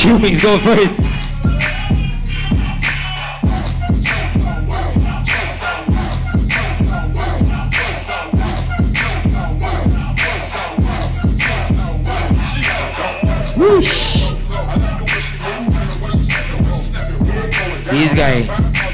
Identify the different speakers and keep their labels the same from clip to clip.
Speaker 1: Kyumix go first. Whoosh. These guys.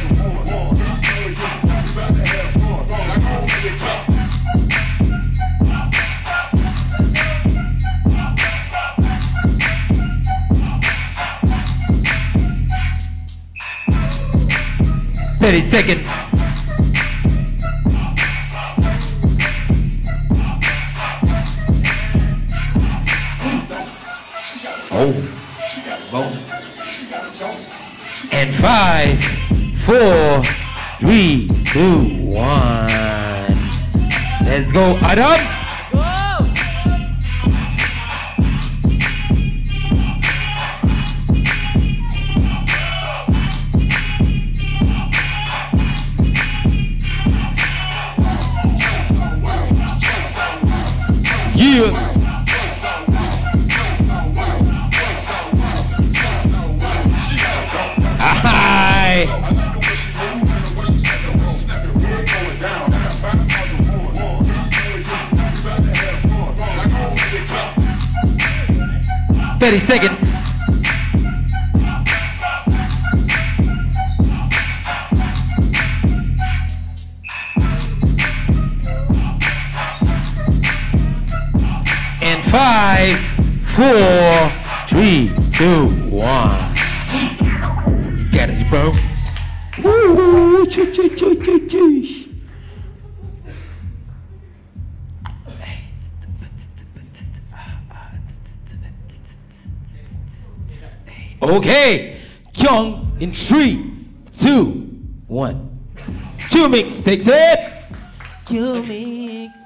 Speaker 1: Seconds. Oh. And 5, 4, 3, 2, 1. Let's go, Adam. Go. 30 seconds. And 5, 4, 3, 2, 1. You got it, bro. Woo, choo, choo, choo, choo, choo. Okay, Kyung in 3, 2, 1. Kyumix takes it. Kyumix.